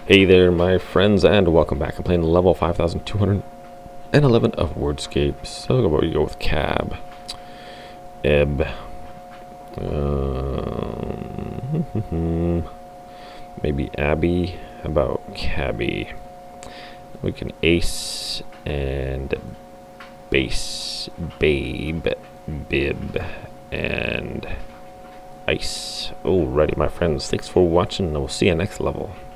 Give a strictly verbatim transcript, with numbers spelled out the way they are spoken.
Hey there, my friends, and welcome back. I'm playing level five thousand two hundred eleven of WORDSCAPES. So we go with cab. Eb. Um, maybe Abby. How about cabby? We can ace and base, babe, bib, and ice. Alrighty, my friends. Thanks for watching, and we'll see you next level.